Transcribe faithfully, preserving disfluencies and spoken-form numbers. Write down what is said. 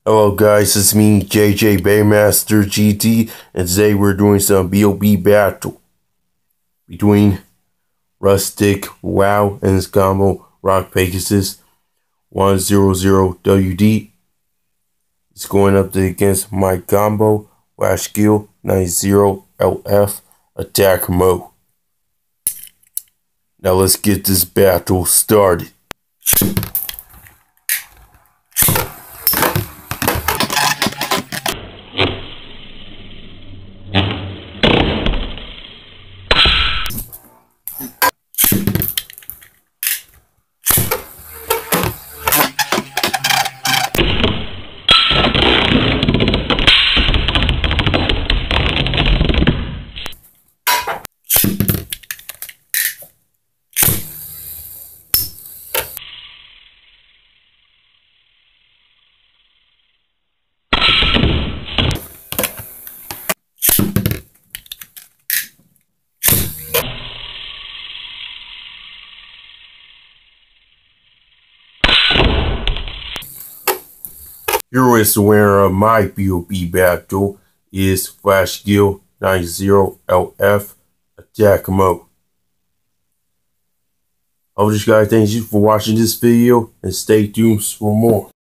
Hello guys, it's me, J J BeyMaster G T, and today we're doing some B O B battle between Rustiq Wow and his combo Rock Pegasus one hundred W D. It's going up against my combo Rustiq ninety L F attack mode. Now let's get this battle started. Here is the winner of my B O B battle is Rustiq ninety L F attack mode. I hope you guys thank you for watching this video and stay tuned for more.